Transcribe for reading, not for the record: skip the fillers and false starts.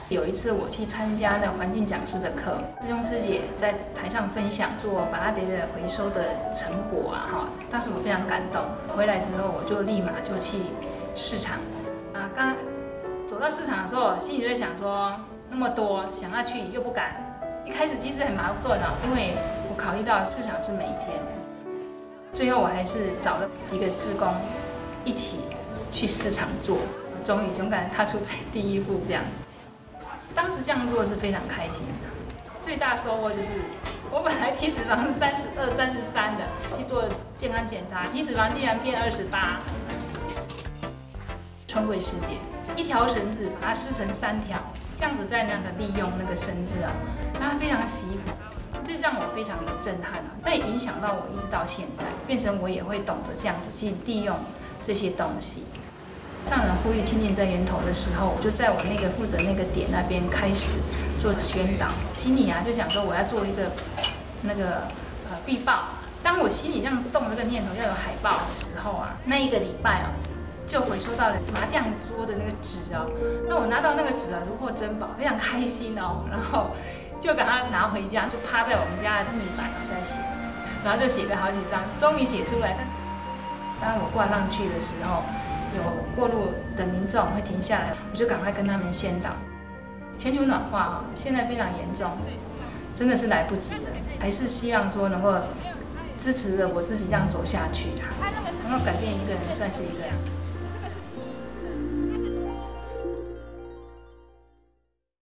有一次我去参加那个环境讲师的课，师兄师姐在台上分享做巴拉蝶的回收的成果啊，哈，当时我非常感动。回来之后我就立马就去市场啊，刚走到市场的时候，心里就在想说，那么多想要去又不敢。一开始其实很矛盾啊，因为我考虑到市场是每一天，最后我还是找了几个志工一起去市场做，终于勇敢踏出第一步这样。当时这样做是非常开心的，最大收获就是我本来体脂肪是32、33的，去做健康检查，体脂肪竟然变28。春桂师姐一条绳子把它撕成3条，这样子在那个利用那个绳子啊，让它非常洗服，这让我非常的震撼啊。那也影响到我一直到现在，变成我也会懂得这样子去利用这些东西。上人呼吁清净在源头的时候，我就在我那个负责那个点那边开始做宣导，心里啊就想说我要做一个那个壁报。当我心里这样动这个念头要有海报的时候啊，那一个礼拜啊，就回收到了麻将桌的那个纸哦。那我拿到那个纸啊，如获珍宝，非常开心哦。然后就把它拿回家，就趴在我们家的地板在写，然后就写了好几张，终于写出来。但是当我挂上去的时候，有过路的民众会停下来，我就赶快跟他们宣导。全球暖化啊，现在非常严重，真的是来不及了。还是希望说能够支持着我自己这样走下去，能够改变一个人，算是一个。